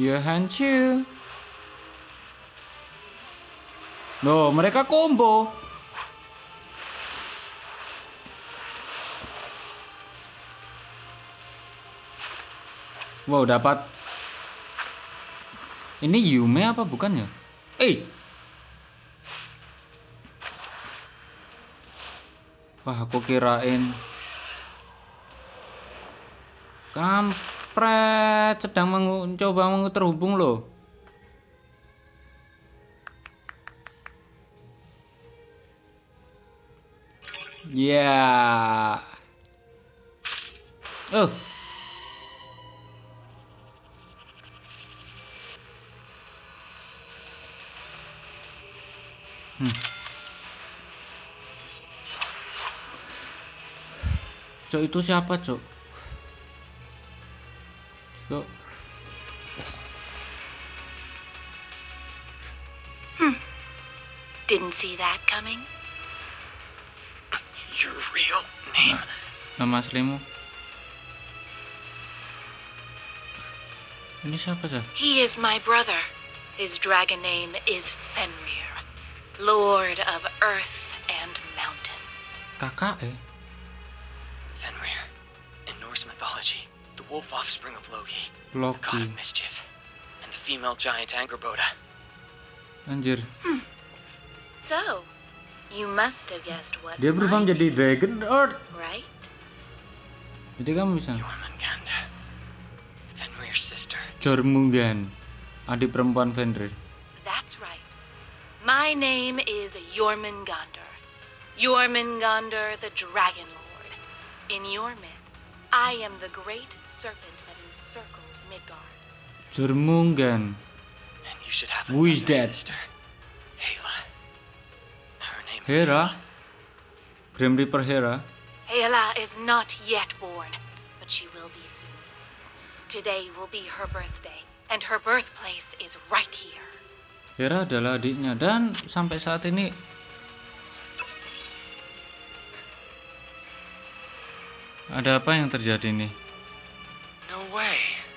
Ya hancur. Loh, mereka combo. Wow, dapat. Ini Yume apa bukan ya? Wah, aku kirain kampret sedang mencoba terhubung loh. Ya. Oh. Cok, itu siapa, Cok? Cok. Didn't see that coming. Your real name? Nama aslimu? Ini siapa, sih? He is my brother. His dragon name is Fenrir, Lord of Earth and Mountain. Kakak, Fenrir. In Norse mythology, the wolf offspring of Loki, the god Loki. of mischief, and the female giant Angerboda. Anjir. So, you must have guessed what Dia berubah my menjadi name Dragon is, Earth. right? Jadi kamu bisa. Jormungandr. Fenrir's sister. Jormungand, adik perempuan Fenrir. That's right. My name is Jormungandr. Jormungandr, the Dragon Lord. In your myth, I am the great serpent that encircles Midgard. Jormungand. And you should have Who is another that? sister. Hela. Her name is Hera. Grim Reaper Hera. Hela is not yet born, but she will be soon. Today will be her birthday, and her birthplace is right here. Hera adalah adiknya dan sampai saat ini ada apa yang terjadi nih? No way.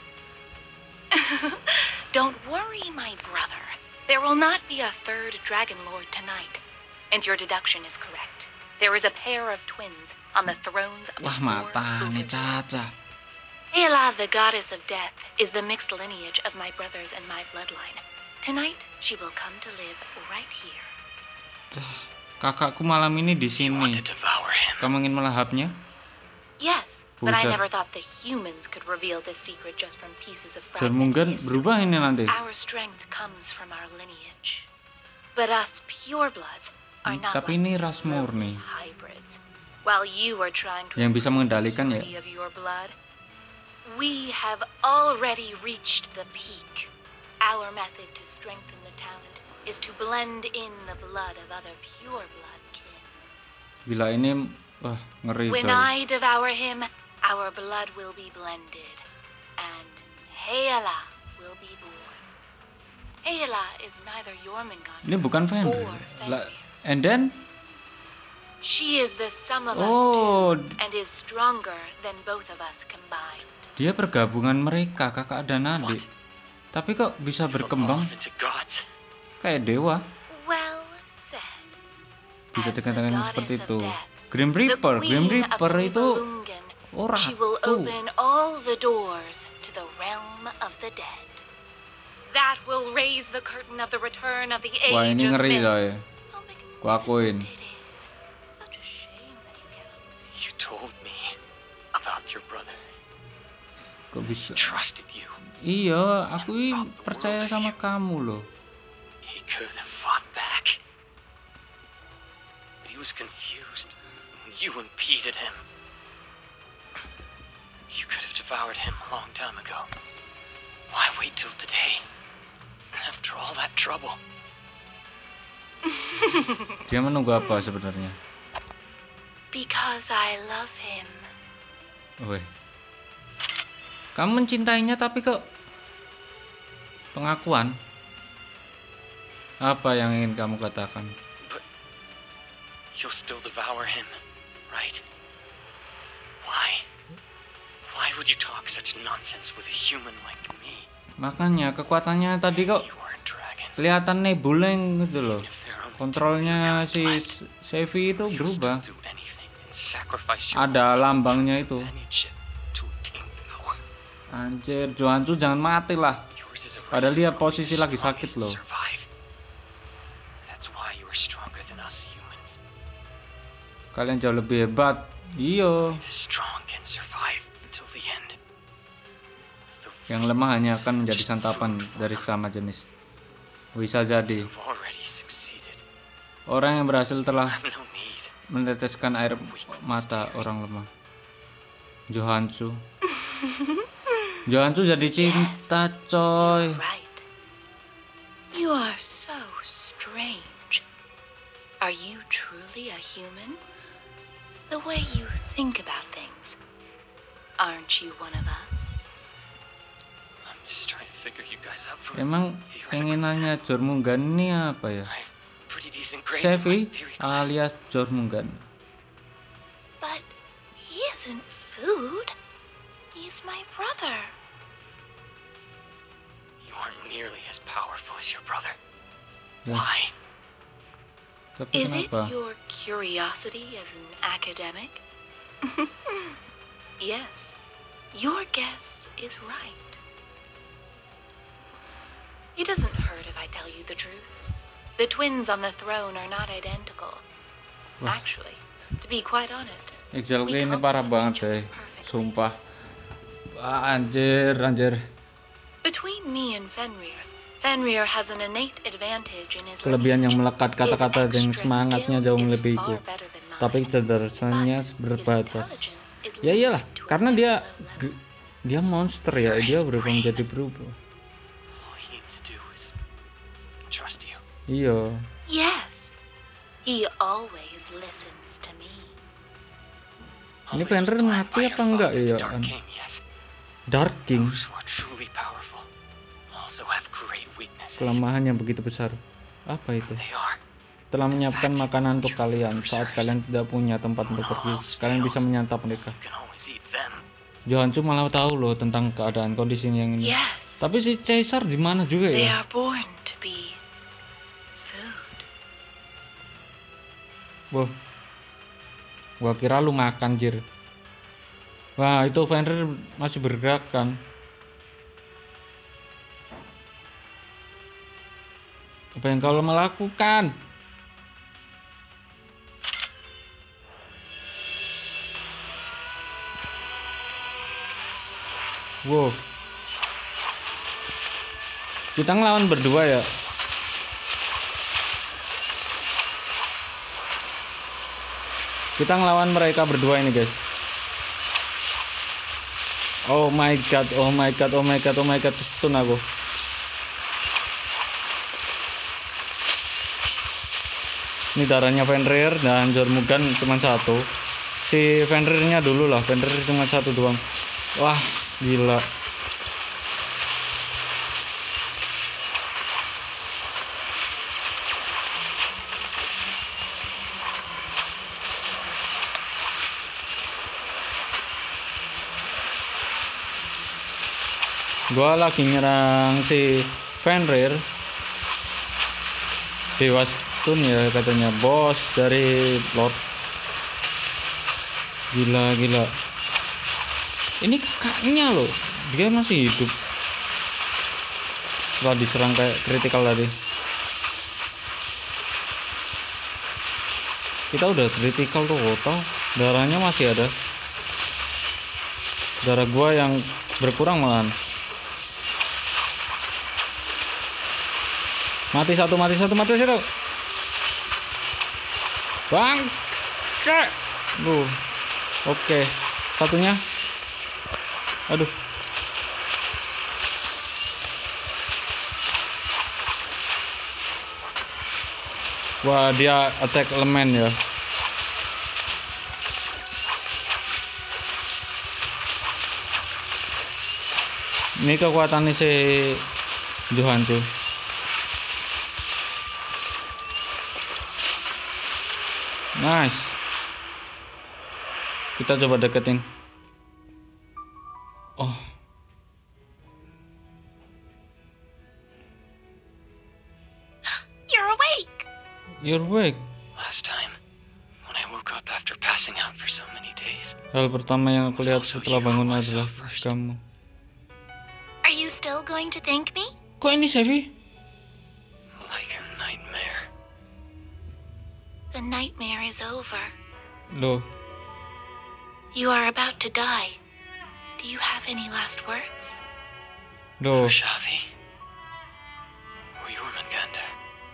Don't worry, my brother. There will not be a third Dragon Lord tonight. And your deduction is correct. There is a pair of twins on the thrones of Wah, the four matanya Ulfar caca. realms. Hela, the goddess of death, is the mixed lineage of my brothers and my bloodline. Tonight, she will come to live right here. Kakakku malam ini di You sini. want to devour him. Kamu ingin melahapnya? Yes, but I Buset. never thought the humans could reveal this secret just from pieces of Jormungand fragmented history. berubah ini nanti. Our strength comes from our lineage. But us purebloods are not Tapi like ini you ras lowly murni. hybrids. While you are trying to Yang bisa improve the mengendalikan ya. purity of your blood, we have already reached the peak. Our method to strengthen the talent is to blend in the blood of other pureblood kin. Gila ini, wah ngeri When coy. I devour him, our blood will be blended, and Hela will be born. Hela is neither Jormungandr Ini bukan Fenrir. or Lah, Fenrir. and then, She is the sum of us oh, two, and is stronger than both of us combined. dia pergabungan mereka, kakak dan adik. What? Tapi kok bisa berkembang Evolve into gods. kayak dewa? Well said. Bisa As the dikatakan seperti goddess itu. of death, Grim the Reaper, Grim queen of Reaper the itu Nibelungen, oh, she will ratu. open all the doors to the realm of the dead. That will raise the curtain of the return of the Wah age ini of ngeri myth. coy. How Ku akuin. magnificent it is. Such a shame that you cannot. You told me about your brother. Kok bisa? Trusted you. Iya, aku ini percaya sama kamu loh. He could have fought back. But he was confused when you impeded him. You could have devoured him a long time ago. Why wait till today? After all that trouble. Dia menunggu apa sebenarnya? Because I love him. Weh. Kamu mencintainya tapi kok pengakuan? Apa yang ingin kamu katakan? But you'll still devour him, right? Why? Why would you talk such nonsense with a human like me? Makanya kekuatannya tadi kok You are a dragon. kelihatan nebuleng gitu loh. If there are only Kontrolnya si two Sevi itu you'll berubah. still do anything and sacrifice your Ada lambangnya itu. companionship to attain power. Anjir, Johansu jangan mati lah. Yours is a Padahal race dia of only posisi the lagi sakit strongest loh. survive. That's why you are stronger than us humans. Kalian jauh lebih hebat. Iyo. The strong can survive until the end. The Yang lemah hanya weak akan menjadi just santapan food for dari them. sama jenis. Bisa jadi. You've already succeeded. Orang yang berhasil telah I have no need. meneteskan air mata orang lemah. Johansu. Johansu jadi cinta, coy. You're right. You are so strange. Are you truly a human? The way you think about things. Aren't you one of us? I'm just trying to figure you guys out from Emang theoretical pengenannya Jormungand ini apa ya? I have pretty decent grades in my Sevi theory class. alias Jormungand. But he isn't food. He's my brother. You aren't nearly as powerful as your brother. Ya, Why? tapi Is it kenapa? your curiosity as an academic? Yes, your guess is right. It doesn't hurt if I tell you the truth. The twins on the throne are not identical. Wah. Actually, to be quite honest, Exalke we ini parah complement banget each other deh. perfectly. Sumpah. Anjir, anjir. Between me and Fenrir has an innate advantage in his Kelebihan yang lineage. melekat kata-kata His dan extra semangatnya skill jauh is melebihiku. far better than mine. Tapi kecerdasannya But his berbatas. intelligence is Ya iyalah, limited to a karena very dia low level. dia monster ya, dia berubah menjadi berubah. All he needs to do is trust you. Iya. Yes, he always listens to me. Ini All this was Fenrir planned mati by apa your enggak father, the ya? Dark King, yes. Dark King, Those who are truly powerful also have great weaknesses. kelemahan yang begitu besar. Apa itu? They are. Telah menyiapkan makanan untuk kalian. Saat kalian tidak punya tempat untuk pergi, kalian bisa menyantap mereka. You can always eat them. Johansu malah tahu loh tentang keadaan kondisi yang ini. Yes, Tapi si Caesar di mana juga they ya? are born to be food. Wah, gua kira lu makan, jir. Wah, itu Fenrir masih bergerak kan? Apa yang kau melakukan? Wow. Kita ngelawan berdua ya. Kita ngelawan mereka berdua ini, guys. Oh my god, oh my god, oh my god, oh my god, stun aku. Ini darahnya Fenrir dan Jormungand cuma satu. Si Fenrirnya dulu lah, Fenrir cuma satu doang. Wah, gila. Gua lagi nyerang si Fenrir. Dewa Stun ya katanya, bos dari Lord. Gila, gila. Ini kakaknya loh, dia masih hidup setelah diserang kayak kritikal tadi. Kita udah kritikal tuh total, darahnya masih ada. Darah gua yang berkurang malahan. Mati satu, mati satu, mati satu. Bang, cek. Oke, satunya. Aduh. Wah, dia attack elemen ya. Ini kekuatan si Johansu. Nice. Kita coba deketin. Oh. You're awake. Last time, when I woke up after passing out for so many days. Hal pertama yang aku lihat setelah bangun adalah kamu. Are you still going to thank me? Kok ini Sevi? Like a nightmare. The nightmare is over. Loh, You are about to die. Do you have any last words? loh. For Shavi. Or Jormungandr.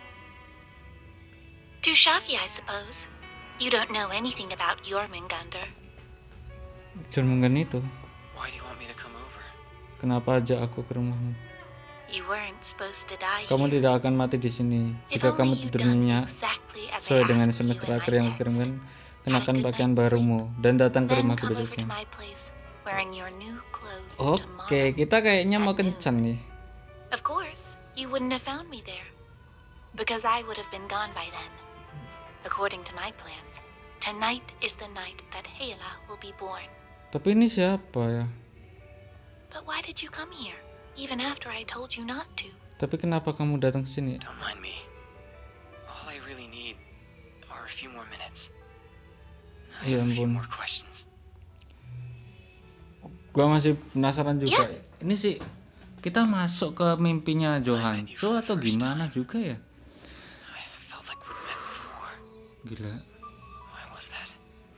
To Shavi, I suppose. You don't know anything about Jormungandr. Jormungand itu. Why do you want me to come over? Kenapa ajak aku ke rumahmu? You weren't supposed to die Kamu here. tidak akan mati di sini. If Jika only kamu you'd tidur done nyenyak exactly as I sesuai dengan asked SMS you in terakhir my yang text. kukirimkan, Had a kenakan good pakaian night's barumu dan datang ke Then rumahku come over to besoknya. my place, wearing your new clothes Oke, tomorrow. kita kayaknya mau at noon. kencan nih. Of course, you wouldn't have found me there. Because I would have been gone by then. According to my plans, tonight is the night that Hela will be born. Tapi ini siapa ya? But why did you come here, even after I told you not to? Tapi kenapa kamu datang ke sini? Don't mind me. All I really need are a few more minutes. I Ya have a few ampun. more questions. Gua masih penasaran juga. Yes. Ini sih kita masuk ke mimpinya Johanjo atau gimana juga ya? I felt like we'd met before. Gila. Why was that?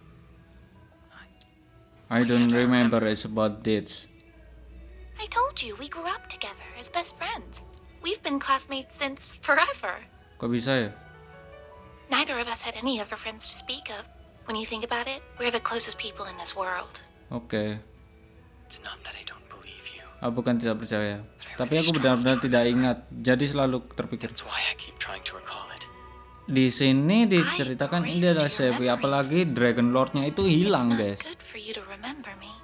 I don't remember it's about dates. I told you we grew up together as best friends. We've been classmates since forever. Kok bisa ya? Neither of us had any other friends to speak of. When you think about it, we're the closest people in this world. Oke. It's not that I don't believe you. Aku bukan tidak percaya. Tapi aku benar-benar tidak ingat. Jadi selalu terpikir. That's why I keep trying to recall it. Di sini diceritakan ini adalah Sevi, apalagi Dragon Lord-nya itu hilang, It's not guys. good for you to remember me.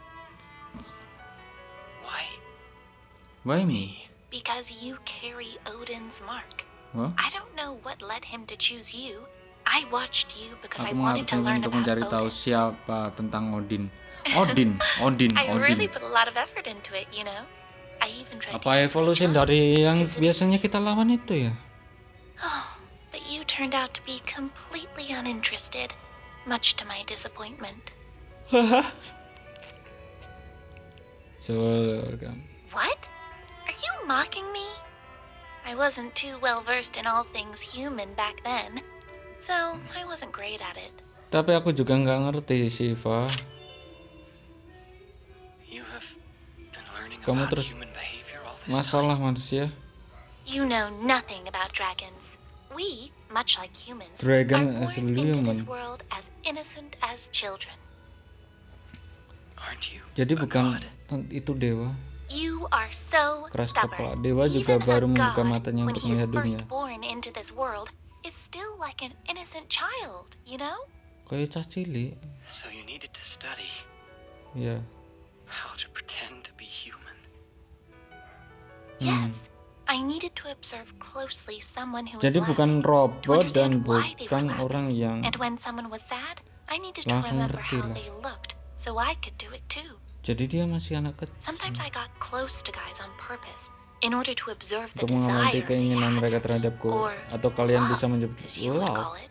Why Why me? me? Because you carry Odin's mark. Wah, I don't know what led him to choose you. I watched you because I aku wanted to mengharapkan learn untuk about mencari tahu Odin. siapa tentang Odin. Odin. I really put a lot of effort into it, you know. I even tried to Apa use my evolusi charms dari yang to seduce biasanya you. kita lawan itu ya? Oh, but you turned out to be completely uninterested, much to my disappointment. So, What? Are you mocking me? I wasn't too well versed in all things human back then, so I wasn't great at it. tapi aku juga nggak ngerti Siva. You have been learning Kamu about terus human behavior all this Masalah time. manusia. You know nothing about dragons. We, much like humans, Dragon are as born a into this human. world as innocent as children. Aren't you Jadi a bukan god? itu dewa. You are so Keras stubborn. kepala. Dewa juga Even baru a membuka god, matanya when untuk he is melihat first dunia. born into this world, is still like an innocent child, you know? Kayak cah cilik. So you needed to study Ya. how to pretend to be human. Yes, I needed to observe closely someone who was Jadi bukan laughing, to robot dan understand why they were bukan laughing. orang yang And when someone was sad, I needed to langsung remember ngerti how lah. they looked, so I could do it too. Jadi dia masih anak kecil. Sometimes I got close to guys on purpose in order to observe the Untuk mengamati desire they keinginan had, mereka terhadapku, or atau kalian love, bisa menyebut as you would love. call it.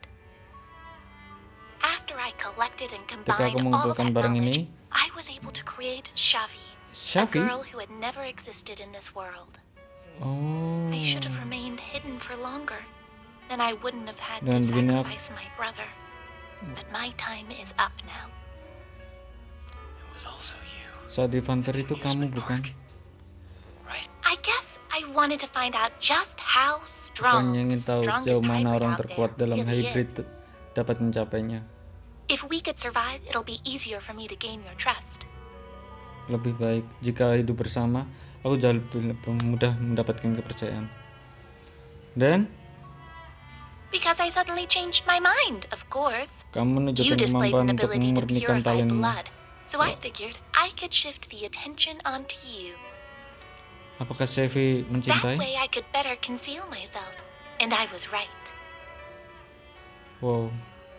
After I collected and Ketika combined aku all mengumpulkan that barang knowledge, ini, I was able to create Shavi, a Shavi? girl who had never existed in this world. Oh. I should have remained hidden for longer. Then I wouldn't have had to Dan begini sacrifice my brother. But my time is up now. It was also you. Saat di Fanfare itu kamu Amusement bukan? park. Right? I guess I wanted to find out just how strong Bukannya the ingin tahu strongest sejauh mana hybrid orang out terkuat there dalam really hybrid is. dapat mencapainya. If we could survive, it'll be easier for me to gain your trust. Lebih baik jika hidup bersama, aku jauh lebih mudah mendapatkan kepercayaan. Dan Because I suddenly changed my mind, of course. kamu You menunjukkan displayed kemampuan an untuk ability to memurnikan purify talentmu. blood, so I figured I could shift the attention onto you. Apakah Sevi That mencintai? way I could better conceal myself. And I was right. Wow.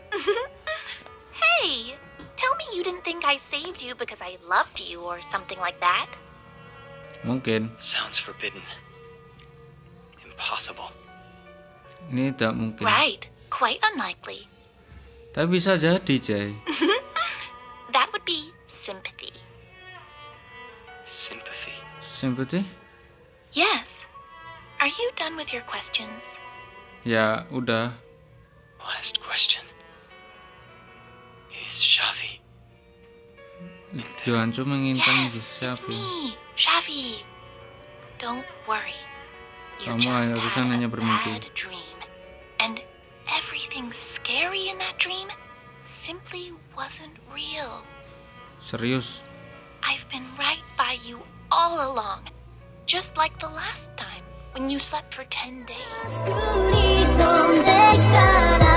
Hey, tell me you didn't think I saved you because I loved you or something like that. Mungkin. Sounds forbidden. Impossible. Ini tidak mungkin. Right. Quite unlikely. Tapi bisa jadi, Jay. That would be sympathy. Sympathy. Sympathy? Yes. Are you done with your questions? Ya, udah. Last question. Is Shavi? Johansu menginginkan Yes, it's Shavi. me, Shavi. Don't worry. You Kamu just harusnya had hanya a bermimpi. bad dream. And everything scary in that dream simply wasn't real. Serius? I've been right by you all along. Just like the last time when you slept for 10 days.